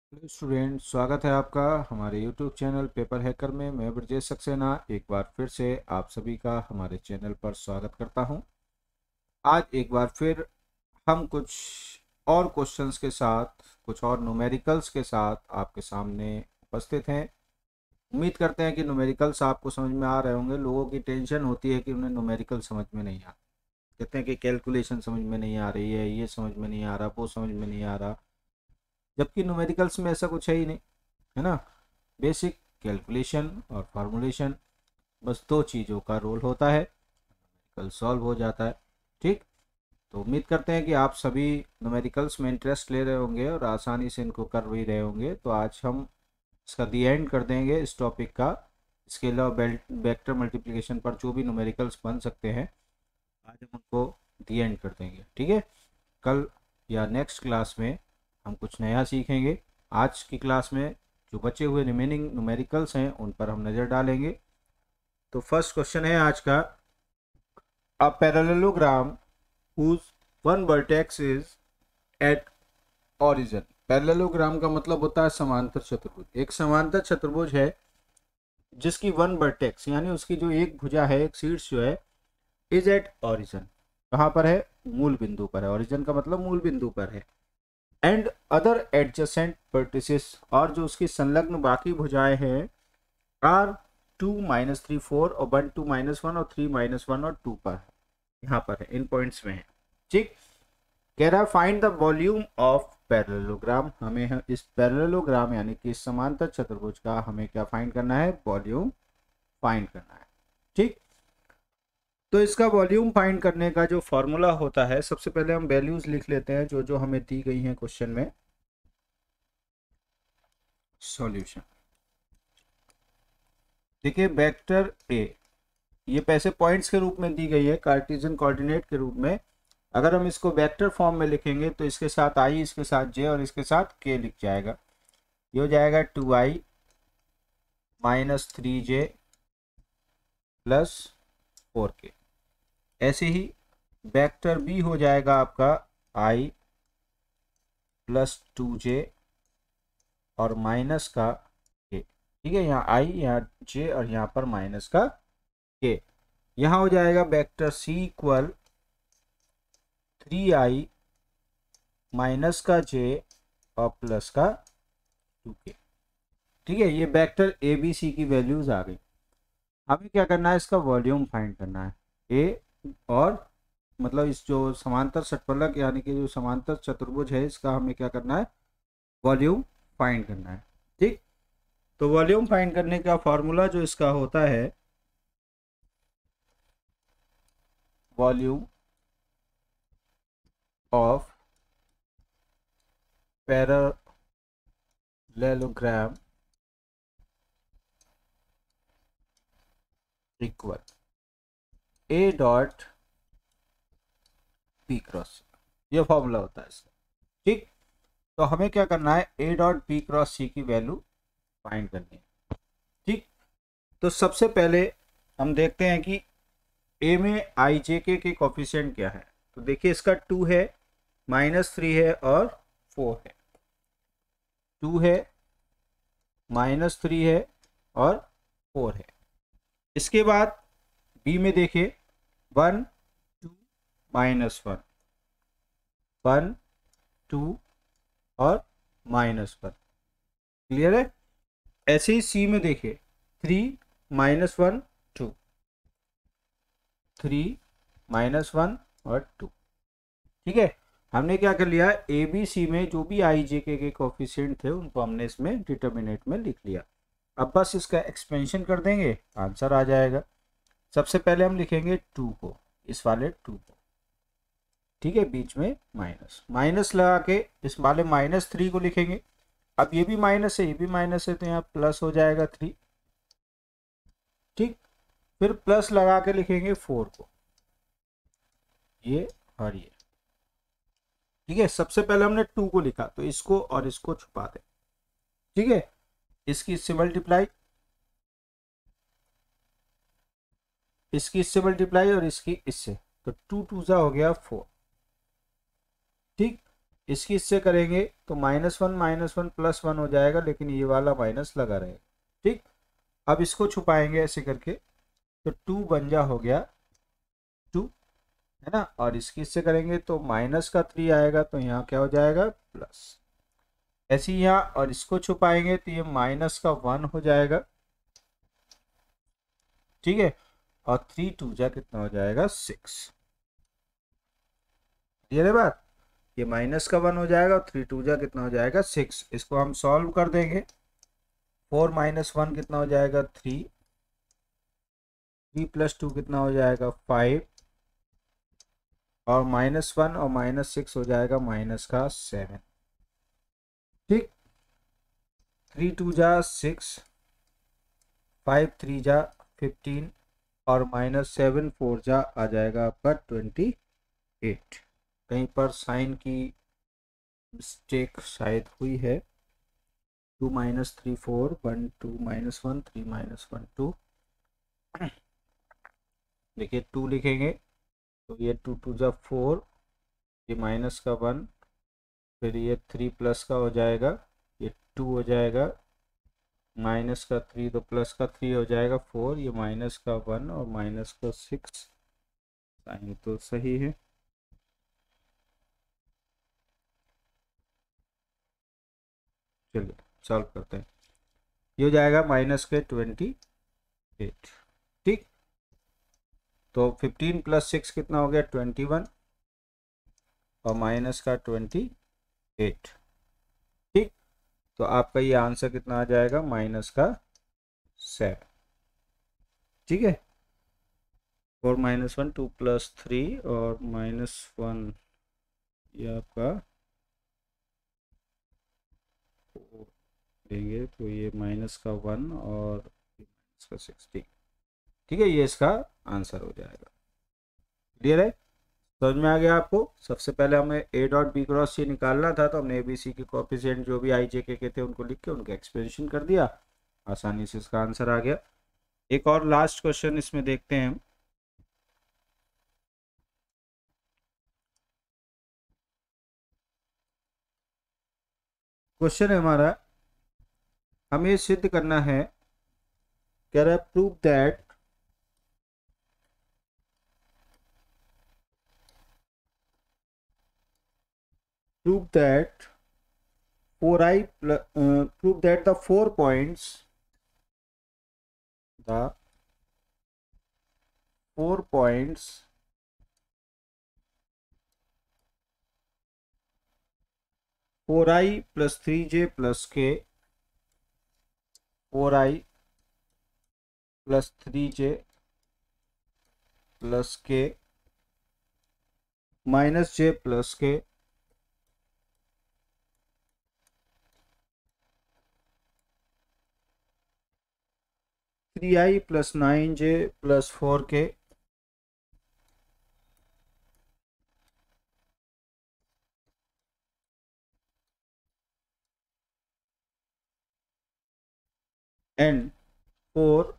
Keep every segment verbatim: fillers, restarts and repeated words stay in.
Hello student, स्वागत है आपका हमारे यूट्यूब चैनल पेपर हैकर में। मैं ब्रजेश सक्सेना एक बार फिर से आप सभी का हमारे चैनल पर स्वागत करता हूं। आज एक बार फिर हम कुछ और क्वेश्चंस के साथ, कुछ और न्यूमेरिकल्स के साथ आपके सामने उपस्थित हैं। उम्मीद करते हैं कि न्यूमेरिकल्स आपको समझ में आ रहे होंगे। लोगों की टेंशन होती है कि उन्हें न्यूमेरिकल समझ में नहीं आता, कहते हैं कि कैलकुलेशन समझ में नहीं आ रही है, ये समझ में नहीं आ रहा, वो समझ में नहीं आ रहा, जबकि न्यूमेरिकल्स में ऐसा कुछ है ही नहीं, है ना। बेसिक कैलकुलेशन और फार्मूलेशन, बस दो चीज़ों का रोल होता है, कल सॉल्व हो जाता है। ठीक, तो उम्मीद करते हैं कि आप सभी न्यूमेरिकल्स में इंटरेस्ट ले रहे होंगे और आसानी से इनको कर भी रहे होंगे। तो आज हम इसका दी एंड कर देंगे इस टॉपिक का। इसके अलावा वेक्टर मल्टीप्लिकेशन पर जो भी न्यूमेरिकल्स बन सकते हैं, आज हम उनको दी एंड कर देंगे। ठीक है, कल या नेक्स्ट क्लास में हम कुछ नया सीखेंगे। आज की क्लास में जो बचे हुए रिमेनिंग न्यूमेरिकल्स हैं उन पर हम नज़र डालेंगे। तो फर्स्ट क्वेश्चन है आज का, a parallelogram whose one vertex is at origin। Parallelogram का मतलब होता है समांतर चतुर्भुज। एक समांतर चतुर्भुज है जिसकी वन वर्टेक्स यानी उसकी जो एक भुजा है, एक शीर्ष जो है, इज एट ऑरिजिन। कहाँ पर है? मूल बिंदु पर है। ऑरिजिन का मतलब मूल बिंदु पर है। एंड अदर एडजेसेंट वर्टिसेस, और जो उसकी संलग्न बाकी भुजाएं हैं, are two minus three four और वन टू माइनस वन और थ्री माइनस वन और टू पर है, यहाँ पर है, इन पॉइंट्स में है। ठीक, कह रहा है find the volume of parallelogram. हमें इस पैरेललोग्राम यानी कि समांतर चतुर्भुज का हमें क्या फाइंड करना है? वॉल्यूम फाइंड करना है। ठीक, तो इसका वॉल्यूम फाइंड करने का जो फॉर्मूला होता है, सबसे पहले हम वैल्यूज लिख लेते हैं जो जो हमें दी गई हैं क्वेश्चन में। सॉल्यूशन देखिए, वेक्टर ए, ये पैसे पॉइंट्स के रूप में दी गई है, कार्टेशियन कोऑर्डिनेट के रूप में। अगर हम इसको वेक्टर फॉर्म में लिखेंगे तो इसके साथ आई, इसके साथ जे और इसके साथ के लिख जाएगा। ये हो जाएगा two i minus three j plus four k. ऐसे ही वेक्टर बी हो जाएगा आपका आई प्लस टू जे और माइनस का के। ठीक है, यहाँ आई, यहाँ जे और यहाँ पर माइनस का के। यहाँ हो जाएगा vector c equal three i minus का जे और प्लस का टू के। ठीक है, ये वेक्टर ए बी सी की वैल्यूज आ गई। हमें क्या करना है? इसका वॉल्यूम फाइंड करना है। ए और मतलब इस जो समांतर षटफलक यानी कि जो समांतर चतुर्भुज है, इसका हमें क्या करना है? वॉल्यूम फाइंड करना है। ठीक, तो वॉल्यूम फाइंड करने का फॉर्मूला जो इसका होता है, volume of parallelogram equal a dot b cross, ये फॉर्मूला होता है इसका। ठीक, तो हमें क्या करना है? A dot b cross c की वैल्यू फाइंड करनी है। ठीक, तो सबसे पहले हम देखते हैं कि ए में आई जे के के कोफिशिएंट क्या है। तो देखिए, इसका टू है, माइनस थ्री है और फोर है। टू है, माइनस थ्री है और फोर है। इसके बाद बी में देखिए, one two minus one, one two और माइनस वन। क्लियर है? ऐसे ही सी में देखिए, three minus one two, three minus one और टू। ठीक है, हमने क्या कर लिया? ए बी सी में जो भी आई जे के के कोफिशिएंट थे उनको हमने इसमें डिटर्मिनेंट में लिख लिया। अब बस इसका एक्सपेंशन कर देंगे, आंसर आ जाएगा। सबसे पहले हम लिखेंगे टू को, इस वाले टू को। ठीक है, बीच में माइनस, माइनस लगा के इस वाले माइनस थ्री को लिखेंगे। अब ये भी माइनस है, ये भी माइनस है, तो यहाँ प्लस हो जाएगा थ्री। ठीक, फिर प्लस लगा के लिखेंगे फोर को, ये और ये। ठीक है, सबसे पहले हमने टू को लिखा तो इसको और इसको छुपा दें। ठीक है, इसकी इससे मल्टीप्लाई, इसकी इससे मल्टीप्लाई और इसकी इससे, तो टू टू सा हो गया फोर। ठीक, इसकी इससे करेंगे तो minus one minus one plus one हो जाएगा, लेकिन ये वाला माइनस लगा रहेगा। ठीक, अब इसको छुपाएंगे ऐसे करके, तो टू बन जा हो गया टू, है ना। और इसकी इससे करेंगे तो माइनस का थ्री आएगा, तो यहाँ क्या हो जाएगा प्लस। ऐसे ही यहाँ, और इसको छुपाएंगे तो ये माइनस का वन हो जाएगा। ठीक है, और थ्री टू जा कितना हो जाएगा सिक्स। क्लियर है बात, ये माइनस का वन हो जाएगा और थ्री टू जा कितना हो जाएगा सिक्स। इसको हम सॉल्व कर देंगे। फोर माइनस वन कितना हो जाएगा थ्री, थ्री प्लस टू कितना हो जाएगा फाइव, और माइनस वन और माइनस सिक्स हो जाएगा माइनस का सेवन। ठीक, थ्री टू जा सिक्स, फाइव थ्री जा फिफ्टीन, और माइनस सेवन फोर जा आ जाएगा आपका ट्वेंटी एट। कहीं पर साइन की मिस्टेक शायद हुई है। Two minus three four, one two minus one, three minus one two. देखिए टू लिखेंगे तो ये टू टू जा फोर, ये माइनस का वन, फिर ये थ्री प्लस का हो जाएगा, ये टू हो जाएगा, माइनस का थ्री तो प्लस का थ्री हो जाएगा फोर, ये माइनस का वन और माइनस का सिक्स। साइन तो सही है। चलिए सॉल्व करते हैं। ये हो जाएगा माइनस के ट्वेंटी एट। ठीक, तो फिफ्टीन प्लस सिक्स कितना हो गया ट्वेंटी वन, और माइनस का ट्वेंटी एट। ठीक, तो आपका ये आंसर कितना आ जाएगा माइनस का सेवन। ठीक है, four minus one, two plus three और माइनस वन, ये आपका देंगे तो ये माइनस का वन और माइनस का सिक्स। ठीक ठीक है, ये इसका आंसर हो जाएगा। क्लियर है, समझ में आ गया आपको। सबसे पहले हमें a dot b cross c निकालना था, तो हमने ए बी सी के कोएफिशिएंट जो भी आई जे के के थे उनको लिख के उनका एक्सप्रेशन कर दिया, आसानी से इसका आंसर आ गया। एक और लास्ट क्वेश्चन इसमें देखते हैं हम। क्वेश्चन है हमारा, हमें सिद्ध करना है, कह रहा है prove that prove that four i plus, uh, prove that the four points the four points four i plus three j plus k, four i plus three j plus k minus j plus k three i plus nine j plus four k and four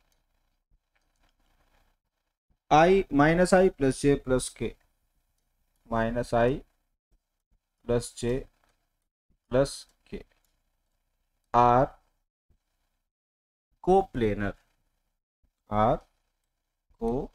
i minus i plus j plus k minus i plus j plus k are coplanar, are coplanar.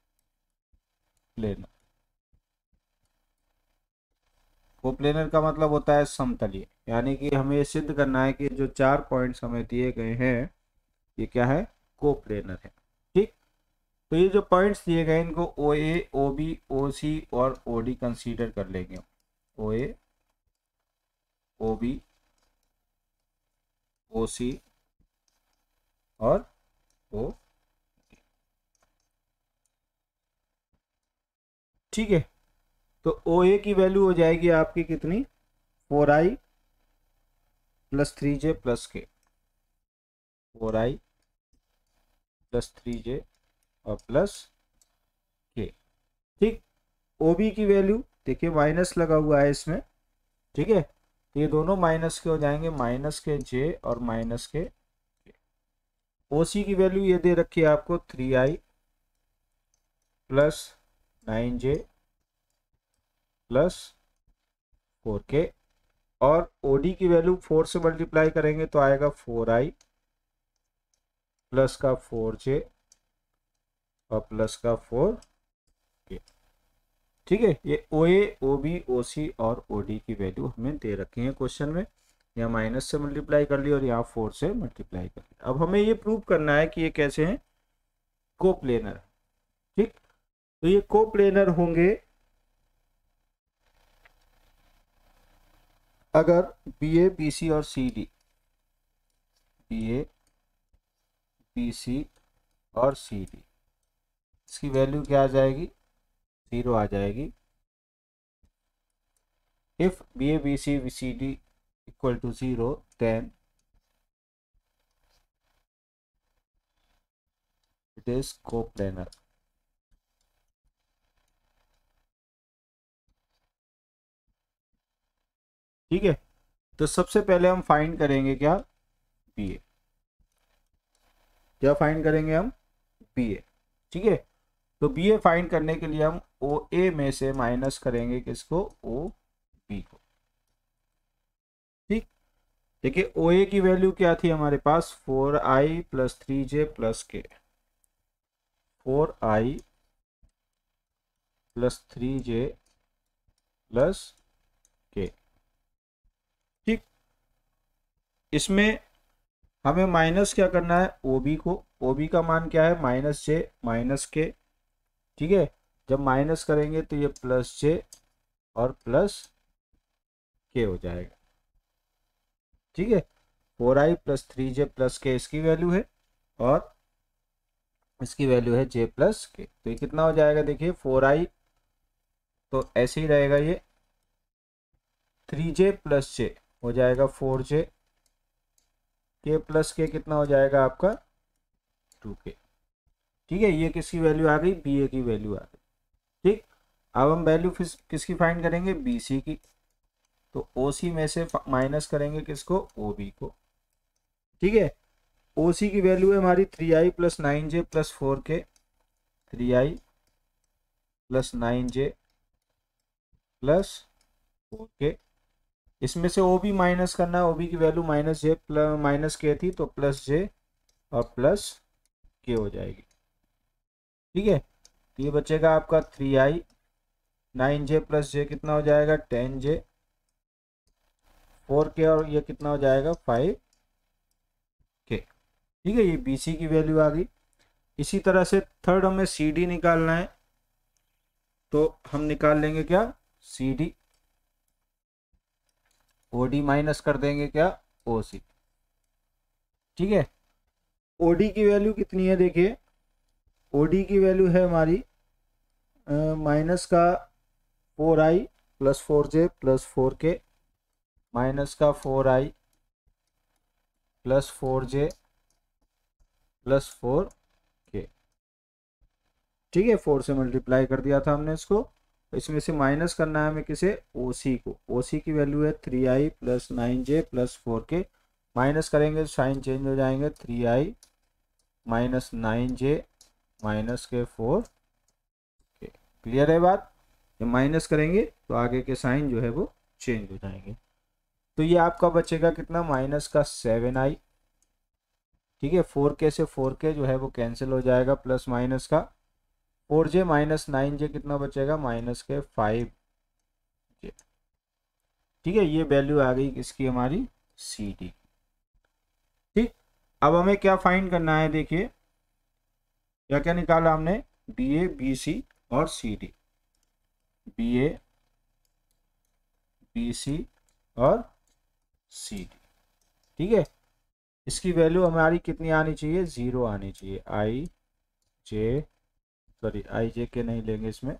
Coplanar का मतलब होता है समतलीय, यानी कि हमें ये सिद्ध करना है कि जो चार पॉइंट्स हमें दिए गए हैं ये क्या है कोप्लेनर है। ठीक, तो ये जो पॉइंट्स दिए गए इनको ओ ए, ओ बी, ओ सी और ओ डी कंसीडर कर लेंगे। ओ ए, ओ बी, ओ सी और ओ। ठीक है, तो ओ ए की वैल्यू हो जाएगी आपकी कितनी, four i plus three j plus k, four i plus three j और प्लस के। ठीक, ओ बी की वैल्यू देखिए माइनस लगा हुआ है इसमें। ठीक है, तो ये दोनों माइनस के हो जाएंगे, माइनस के जे और माइनस के। ओ सी की वैल्यू ये दे रखी है आपको three i plus nine j plus four k, और ओडी की वैल्यू फोर से मल्टीप्लाई करेंगे तो आएगा फोर आई प्लस का फोर जे और प्लस का फोर के। ठीक है, ये ओ ए, ओ बी, ओ सी और ओ डी की वैल्यू हमें दे रखी है क्वेश्चन में। यहाँ माइनस से मल्टीप्लाई कर लिया और यहाँ फोर से मल्टीप्लाई कर लिया। अब हमें ये प्रूव करना है कि ये कैसे हैं, कोप्लेनर। ठीक, तो ये कोप्लेनर होंगे अगर बी ए, बी सी और C D, B A, B C और सी डी, इसकी वैल्यू क्या आ जाएगी, जीरो आ जाएगी। If B A, B C, C D equal to zero, then it is coplanar. ठीक है, तो सबसे पहले हम फाइंड करेंगे क्या, बी ए। क्या फाइंड करेंगे हम, बी ए। ठीक है, तो बी ए फाइंड करने के लिए हम ओ ए में से माइनस करेंगे किसको, ओ बी को। ठीक, देखिए ओ ए की वैल्यू क्या थी हमारे पास, four i plus three j plus k, four i plus three j plus k. ठीक, इसमें हमें माइनस क्या करना है, ओ बी को। ओ बी का मान क्या है, माइनस जे माइनस के। ठीक है, जब माइनस करेंगे तो ये प्लस जे और प्लस के हो जाएगा। ठीक है, four i plus three j plus k इसकी वैल्यू है और इसकी वैल्यू है जे प्लस के। तो ये कितना हो जाएगा, देखिए फोर आई तो ऐसे ही रहेगा, ये थ्री जे प्लस जे हो जाएगा फोर जे, के प्लस के कितना हो जाएगा आपका टू के। ठीक है, ये किसकी वैल्यू आ गई, बी ए की वैल्यू आ गई। ठीक, अब हम वैल्यू किसकी फाइंड करेंगे, बी सी की। तो ओ सी में से माइनस करेंगे किसको, ओ बी को। ठीक है, ओ सी की वैल्यू है हमारी three i plus nine j plus four k, three i plus nine j plus four k. इसमें से ओ बी माइनस करना है, ओ बी की value minus j plus minus k थी तो प्लस जे और प्लस के हो जाएगी। ठीक है, तो ये बचेगा आपका three i, nine j plus j कितना हो जाएगा, टेन जे, फोर के और ये कितना हो जाएगा, फाइव के। ठीक है, ये बी सी की वैल्यू आ गई। इसी तरह से थर्ड हमें सी डी निकालना है, तो हम निकाल लेंगे क्या, C D, O D minus कर देंगे क्या, ओ सी। ठीक है, ओ डी की वैल्यू कितनी है, देखिए ओ डी की वैल्यू है हमारी माइनस का four i plus four j plus four k, minus का four i plus four j plus four k. ठीक है, फोर से मल्टीप्लाई कर दिया था हमने इसको। इसमें से माइनस करना है हमें किसे, ओ सी को। ओ सी की वैल्यू है three i plus nine j plus four k, minus करेंगे साइन चेंज हो जाएंगे, three i minus nine j minus k four k. Clear है बात, जब माइनस करेंगे तो आगे के साइन जो है वो चेंज हो जाएंगे। तो ये आपका बचेगा कितना, माइनस का सेवन आई। ठीक है, फोर के से फोर के जो है वो कैंसिल हो जाएगा, प्लस माइनस का four j minus nine j कितना बचेगा, माइनस के फाइव जे। ठीक है, ये वैल्यू आ गई किसकी, हमारी सी डी। ठीक, अब हमें क्या फाइंड करना है, देखिए क्या क्या निकाला हमने, बी ए, बी सी और C D, B A, B C और सी डी। ठीक है, इसकी वैल्यू हमारी कितनी आनी चाहिए, जीरो आनी चाहिए। आई जे, सॉरी आई जे के नहीं लेंगे इसमें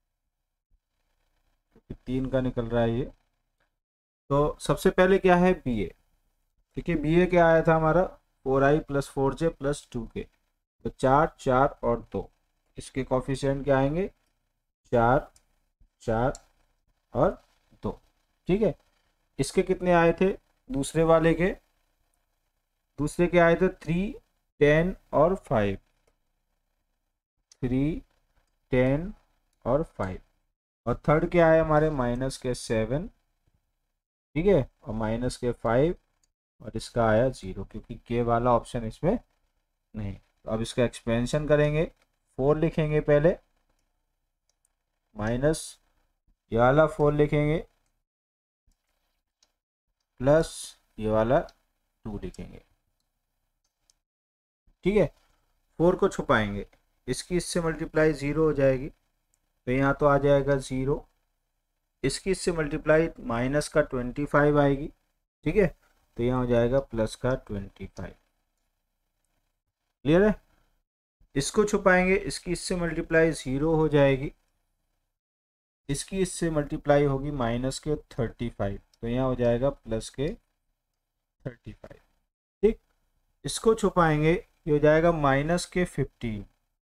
क्योंकि तीन का निकल रहा है ये। तो सबसे पहले क्या है, बी ए। ठीक है, बी ए क्या आया था हमारा, four i plus four j plus two k. तो चार, चार और दो, इसके कॉफिशिएंट क्या आएंगे, चार, चार और दो। ठीक है, इसके कितने आए थे, दूसरे वाले के, दूसरे के आए थे थ्री, टेन और फाइव, थ्री, टेन और फाइव। और थर्ड के आए हमारे माइनस के सेवन, ठीक है, और माइनस के फाइव, और इसका आया ज़ीरो क्योंकि के वाला ऑप्शन इसमें नहीं। तो अब इसका एक्सपेंशन करेंगे, फोर लिखेंगे पहले, माइनस ये वाला फोर लिखेंगे, प्लस ये वाला टू लिखेंगे। ठीक है, फोर को छुपाएंगे, इसकी इससे मल्टीप्लाई ज़ीरो हो जाएगी, तो यहाँ तो आ जाएगा ज़ीरो, इसकी इससे मल्टीप्लाई माइनस का ट्वेंटी फाइव आएगी। ठीक है, तो यहाँ हो जाएगा प्लस का ट्वेंटी फाइव। क्लियर है, इसको छुपाएंगे, इसकी इससे मल्टीप्लाई ज़ीरो हो जाएगी, इसकी इससे मल्टीप्लाई होगी माइनस के थर्टी फाइव, तो यहाँ हो जाएगा प्लस के थर्टी फाइव। ठीक, इसको छुपाएंगे, ये हो जाएगा माइनस के फिफ्टीन।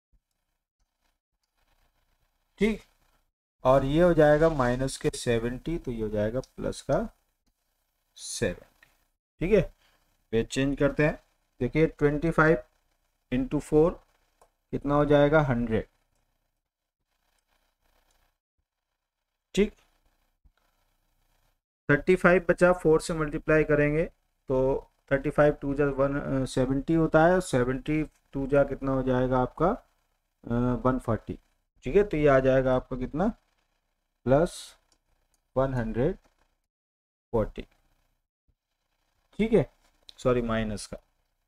ठीक, और ये हो जाएगा माइनस के सेवेंटी, तो ये हो जाएगा प्लस का सेवेंटी। ठीक है, पेज चेंज करते हैं। देखिए ट्वेंटी फाइव इंटू फोर कितना हो जाएगा, हंड्रेड। ठीक, थर्टी फाइव बचा, फोर से मल्टीप्लाई करेंगे तो थर्टी फाइव टू जा वन सेवेंटी होता है, सेवेंटी टू जा कितना हो जाएगा आपका वन फोर्टी। ठीक है, तो ये आ जाएगा आपका कितना, प्लस वन हंड्रेड फोर्टी। ठीक है, सॉरी माइनस का।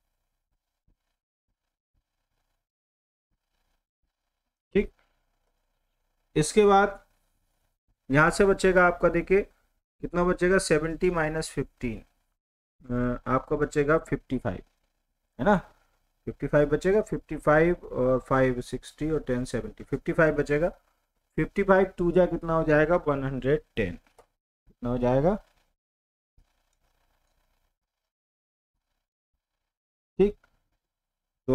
ठीक, इसके बाद यहाँ से बचेगा आपका, देखिए कितना बचेगा, सेवेंटी माइनस फिफ्टीन, आपका बचेगा फिफ्टी फाइव, है ना, फिफ्टी फाइव बचेगा, फिफ्टी फाइव और फाइव सिक्सटी और टेन सेवेंटी, फिफ्टी फाइव बचेगा। फिफ्टी फाइव टू जा कितना हो जाएगा, वन हंड्रेड टेन, कितना हो जाएगा। ठीक, तो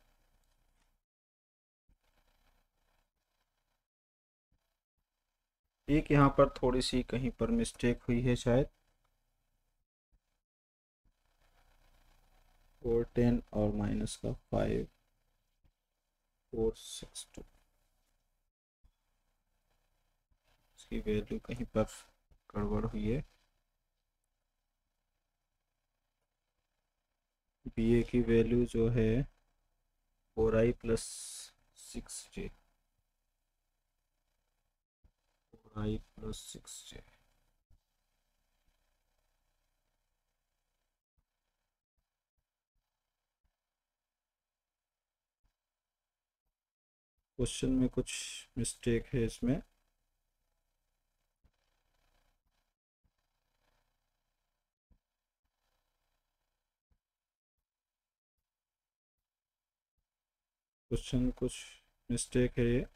एक यहाँ पर थोड़ी सी कहीं पर मिस्टेक हुई है शायद, फोर टेन और माइनस का फाइव फोर सिक्स टू, इसकी वैल्यू कहीं पर गड़बड़ हुई है। बी ए की वैल्यू जो है four i plus six j, four i plus six j. Question में कुछ मिस्टेक है इसमें, क्वेश्चन कुछ मिस्टेक है ये।